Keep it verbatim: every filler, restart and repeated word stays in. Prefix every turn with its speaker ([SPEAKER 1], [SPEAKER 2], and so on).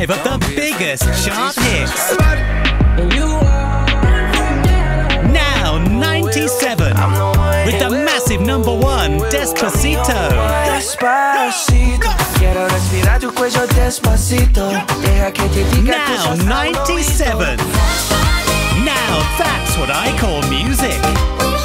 [SPEAKER 1] five of the biggest chart hits. Now ninety-seven with the massive number one, Despacito. Now ninety-seven. Now that's what I call music.